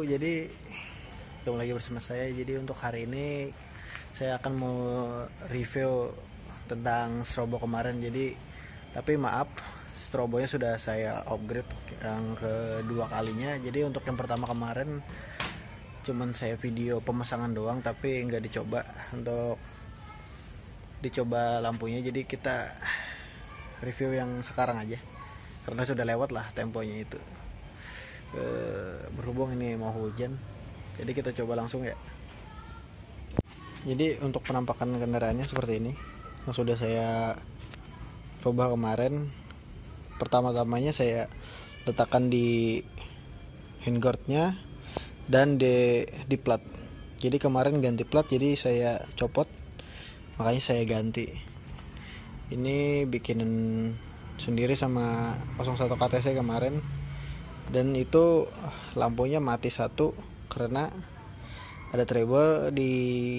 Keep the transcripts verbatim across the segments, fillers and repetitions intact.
jadi ketemu lagi bersama saya. Jadi untuk hari ini saya akan mau review tentang strobo kemarin. Jadi tapi maaf, strobonya sudah saya upgrade yang kedua kalinya. Jadi untuk yang pertama kemarin cuman saya video pemasangan doang, tapi nggak dicoba untuk dicoba lampunya. Jadi kita review yang sekarang aja karena sudah lewat lah temponya itu. E, berhubung ini mau hujan, jadi kita coba langsung ya. Jadi untuk penampakan kendaraannya seperti ini yang sudah saya rubah kemarin. Pertama-tamanya saya letakkan di handguardnya dan di di plat. Jadi kemarin ganti plat, jadi saya copot, makanya saya ganti. Ini bikinan sendiri sama nol satu K T C kemarin, dan itu lampunya mati satu karena ada trouble di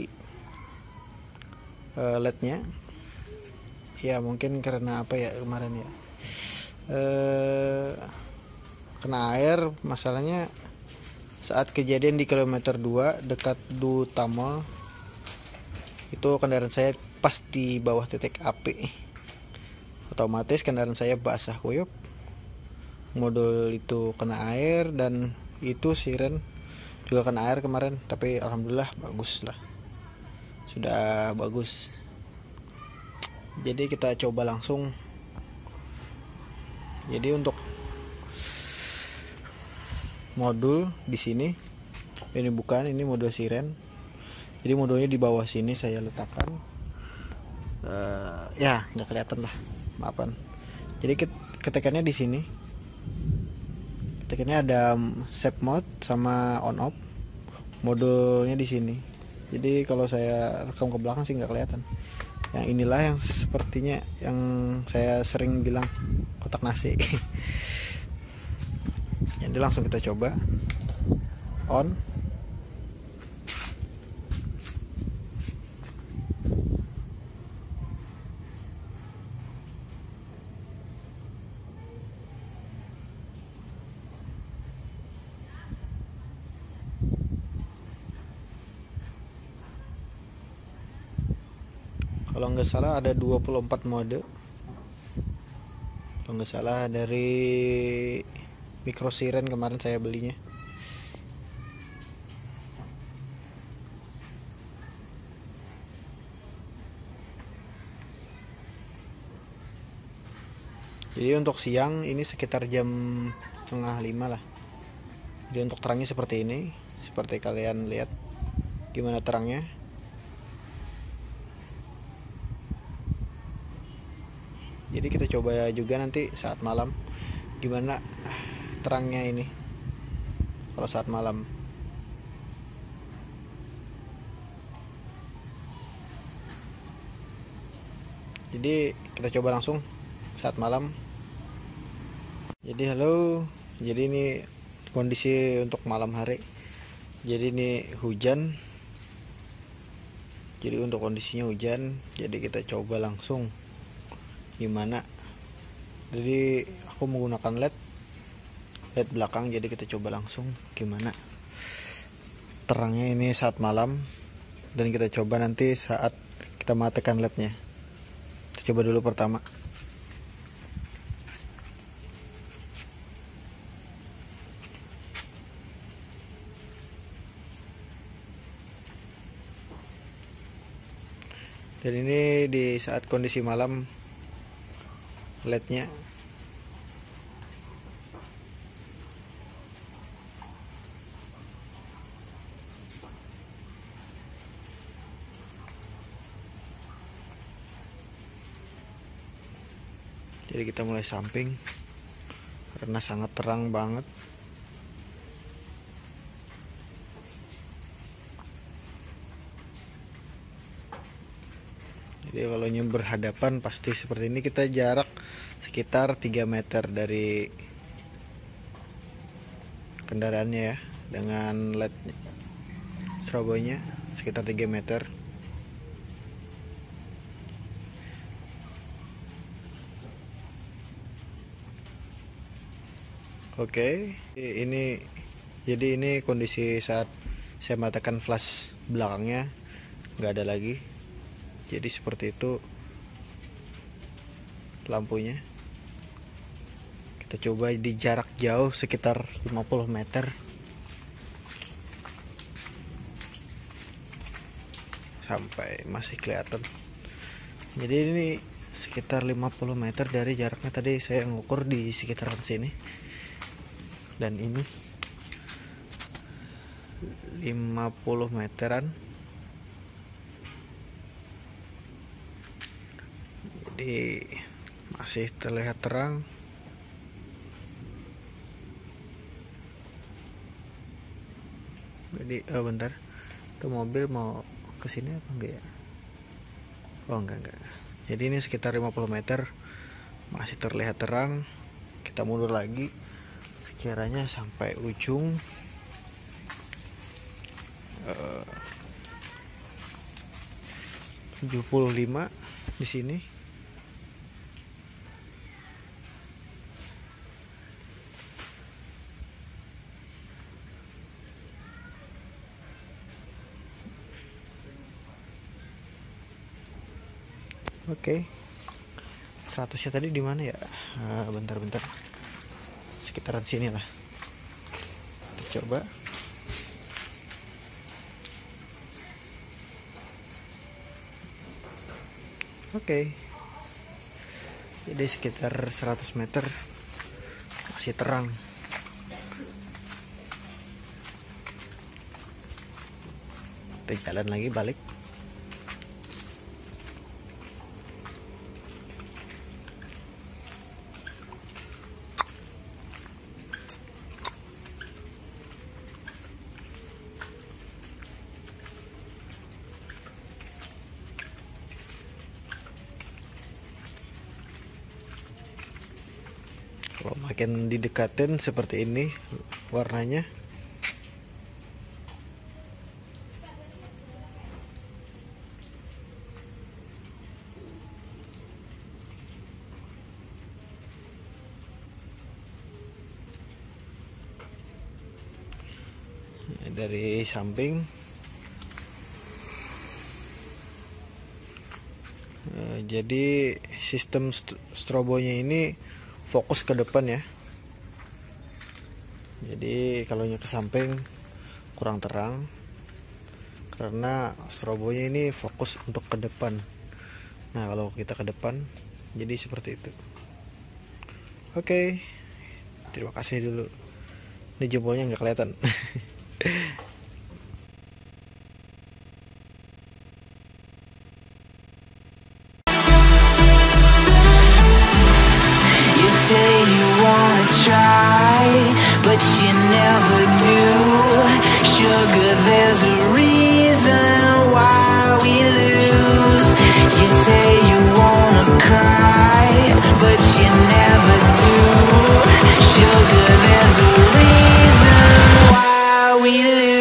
uh, L E D-nya. Ya mungkin karena apa ya kemarin ya, uh, kena air. Masalahnya saat kejadian di kilometer dua dekat Dutamol, itu kendaraan saya pas di bawah titik api, otomatis kendaraan saya basah kuyup, modul itu kena air, dan itu siren juga kena air kemarin. Tapi alhamdulillah bagus lah, sudah bagus. Jadi kita coba langsung. Jadi untuk modul di sini, ini bukan, ini modul siren. Jadi modulnya di bawah sini saya letakkan. Uh, ya nggak kelihatan lah, maafan. Jadi ketekannya di sini. Ketekannya ada save mode sama on off. Modulnya di sini. Jadi kalau saya rekam ke belakang sih nggak kelihatan. Yang inilah yang sepertinya yang saya sering bilang kotak nasi. Jadi langsung kita coba on. Kalau nggak salah ada dua puluh empat mode, kalau nggak salah, dari Micro Siren kemarin saya belinya. Jadi untuk siang ini sekitar jam setengah lima lah. Jadi untuk terangnya seperti ini, seperti kalian lihat gimana terangnya. Jadi kita coba juga nanti saat malam gimana terangnya ini kalau saat malam. Jadi kita coba langsung saat malam. Jadi halo, jadi ini kondisi untuk malam hari. Jadi ini hujan. Jadi untuk kondisinya hujan, jadi kita coba langsung gimana. Jadi aku menggunakan L E D L E D belakang, jadi kita coba langsung gimana terangnya ini saat malam, dan kita coba nanti saat kita matikan L E D-nya. Kita coba dulu pertama. Dan ini di saat kondisi malam L E D-nya. Jadi kita mulai samping karena sangat terang banget. Jadi kalau berhadapan pasti seperti ini. Kita jarak sekitar tiga meter dari kendaraannya ya, dengan L E D strobonya sekitar tiga meter. Oke, ini Jadi ini kondisi saat saya matikan flash belakangnya, nggak ada lagi. Jadi seperti itu lampunya. Kita coba di jarak jauh sekitar lima puluh meter. Sampai masih kelihatan. Jadi ini sekitar lima puluh meter dari jaraknya tadi saya ngukur di sekitaran sini. Dan ini lima puluh meteran. Jadi masih terlihat terang. Jadi oh bentar, itu mobil mau kesini apa enggak ya? Oh enggak enggak. Jadi ini sekitar lima puluh meter masih terlihat terang. Kita mundur lagi sekiranya sampai ujung uh, tujuh puluh lima di sini. Oke, okay. seratusnya tadi di mana ya? Bentar-bentar, uh, sekitaran sini lah. Kita coba. Oke, okay. Jadi sekitar seratus meter masih terang. Kita jalan lagi balik. Kalau makin didekatin seperti ini warnanya. Dari samping. Nah, jadi sistem strobonya ini fokus ke depan ya. Jadi kalau ke samping kurang terang karena strobonya ini fokus untuk ke depan. Nah kalau kita ke depan jadi seperti itu. Oke, terima kasih dulu. Ini jempolnya nggak kelihatan. But you never do. Sugar, there's a reason why we lose. You say you wanna cry, but you never do. Sugar, there's a reason why we lose.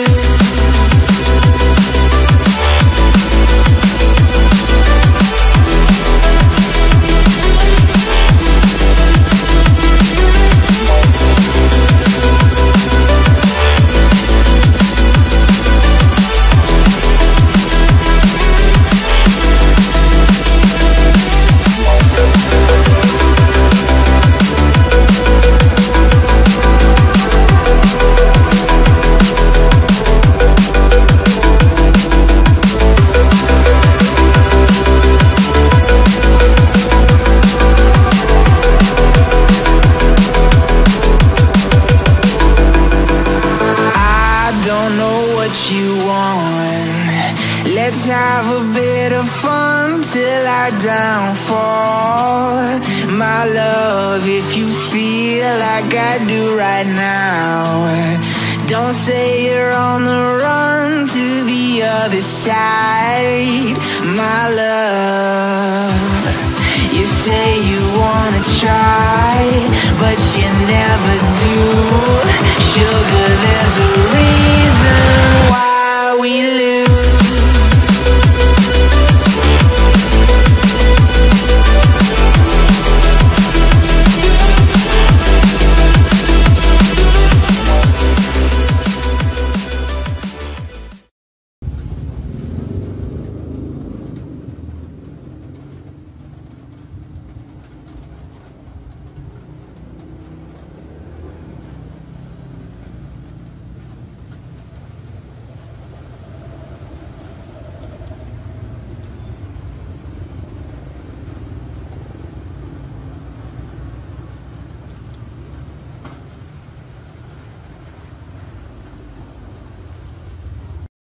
Let's have a bit of fun till I downfall. My love, if you feel like I do right now, don't say you're on the run to the other side. My love, you say you wanna try, but you never do. Sugar, there's a